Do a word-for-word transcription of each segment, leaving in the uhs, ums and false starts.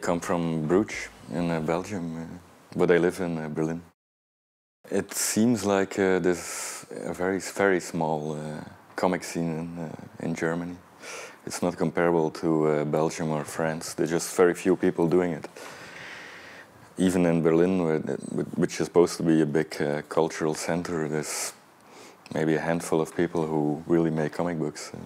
come from Bruges in uh, Belgium, uh, but I live in uh, Berlin. It seems like uh, there's a very, very small uh, comic scene in, uh, in Germany. It's not comparable to uh, Belgium or France. There's just very few people doing it. Even in Berlin, where, which is supposed to be a big uh, cultural center, there's maybe a handful of people who really make comic books. Uh,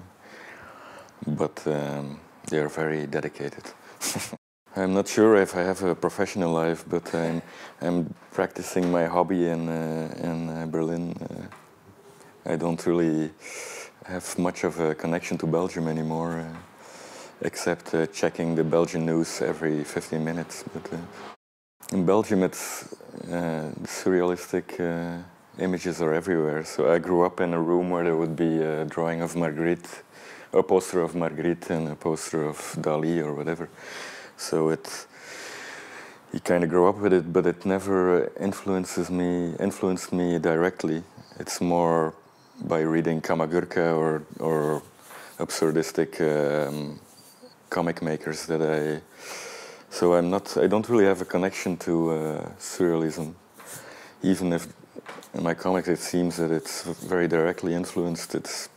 but um, they are very dedicated. I'm not sure if I have a professional life, but I'm, I'm practicing my hobby in, uh, in uh, Berlin. Uh, I don't really have much of a connection to Belgium anymore, uh, except uh, checking the Belgian news every fifteen minutes. But uh, in Belgium, it's uh, surrealistic uh, images are everywhere. So I grew up in a room where there would be a drawing of Marguerite, a poster of Marguerite, and a poster of Dali or whatever. So it, you kind of grow up with it, but it never influences me, influenced me directly. It's more by reading Kamagurka or, or absurdistic um, comic makers that I. So I'm not. I don't really have a connection to uh, surrealism, even if in my comics it seems that it's very directly influenced. It's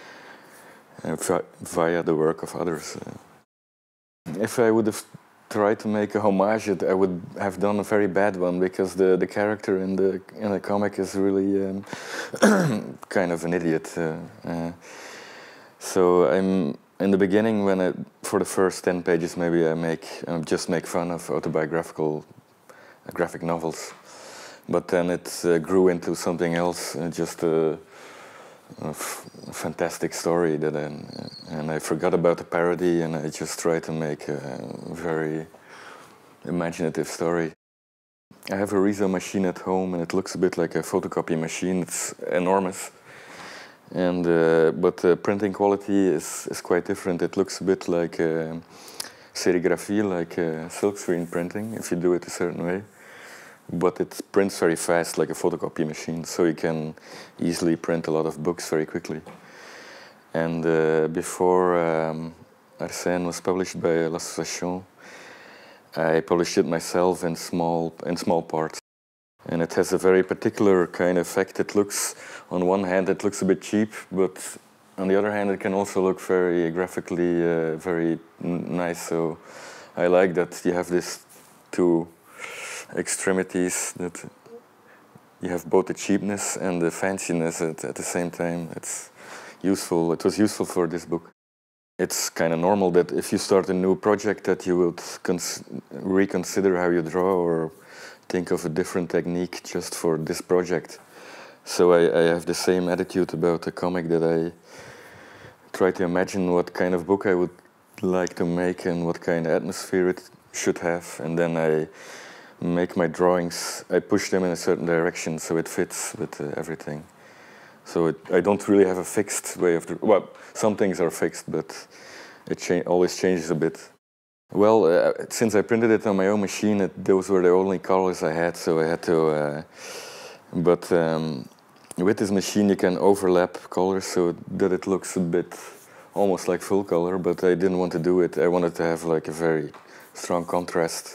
uh, via the work of others. Uh. If I would have tried to make a homage, I would have done a very bad one, because the, the character in the in the comic is really um, kind of an idiot. Uh, uh, so I'm in the beginning, when I, for the first ten pages, maybe I make uh, just make fun of autobiographical uh, graphic novels, but then it uh, grew into something else, uh, just a, a f fantastic story that I, and I forgot about the parody, and I just tried to make a very imaginative story. I have a Riso machine at home, and it looks a bit like a photocopy machine. It's enormous, and uh, but the printing quality is is quite different. It looks a bit like uh, serigraphy, like uh, silkscreen printing, if you do it a certain way. But it prints very fast, like a photocopy machine, so you can easily print a lot of books very quickly. And uh, before um, Arsène was published by L'Association, I published it myself in small in small parts. And it has a very particular kind of effect. It looks, on one hand, it looks a bit cheap, but on the other hand, it can also look very graphically uh, very nice. So I like that you have these two extremities, that you have both the cheapness and the fanciness at, at the same time. It's useful. It was useful for this book. It's kind of normal that if you start a new project that you would reconsider how you draw or think of a different technique just for this project. So I, I have the same attitude about the comic, that I try to imagine what kind of book I would like to make and what kind of atmosphere it should have, and then I make my drawings, I push them in a certain direction so it fits with uh, everything. So it, I don't really have a fixed way of, well, some things are fixed, but it cha always changes a bit. Well, uh, since I printed it on my own machine, it, those were the only colors I had, so I had to, uh, but um, with this machine you can overlap colors so that it looks a bit almost like full color, but I didn't want to do it. I wanted to have like a very strong contrast.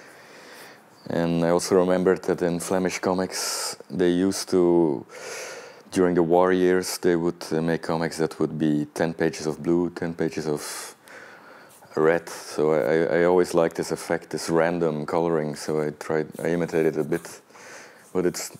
And I also remembered that in Flemish comics, they used to, during the war years, they would uh, make comics that would be ten pages of blue, ten pages of red. So I, I always liked this effect, this random coloring. So I tried, I imitated a bit, but it's,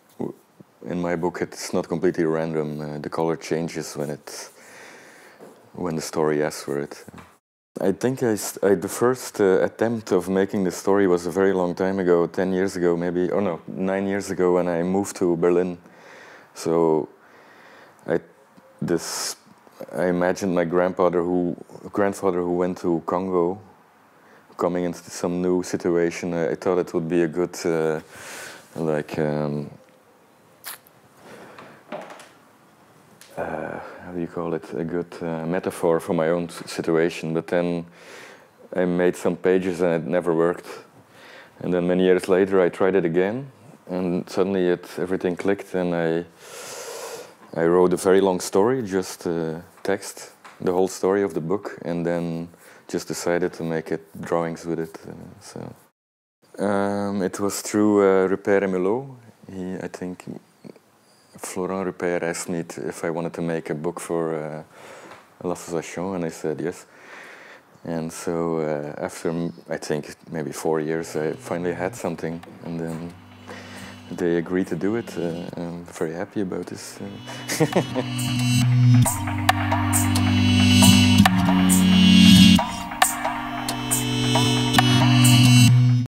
in my book, it's not completely random. Uh, the color changes when it, when the story asks for it. I think I, I, the first uh, attempt of making the story was a very long time ago, ten years ago maybe, or no, nine years ago when I moved to Berlin. So I, this, I imagined my grandfather who, grandfather who went to Congo, coming into some new situation. I, I thought it would be a good, uh, like, um, Uh, how do you call it, a good uh, metaphor for my own situation. But then I made some pages and it never worked. And then many years later I tried it again, and suddenly it, everything clicked, and I, I wrote a very long story, just uh, text, the whole story of the book, and then just decided to make it drawings with it. Uh, so um, it was through uh, Rupert et Mulot. He, I think, Florent Rupert asked me to, if I wanted to make a book for uh, L'Association, and I said yes. And so uh, after, I think, maybe four years, I finally had something, and then they agreed to do it. Uh, I'm very happy about this. Uh.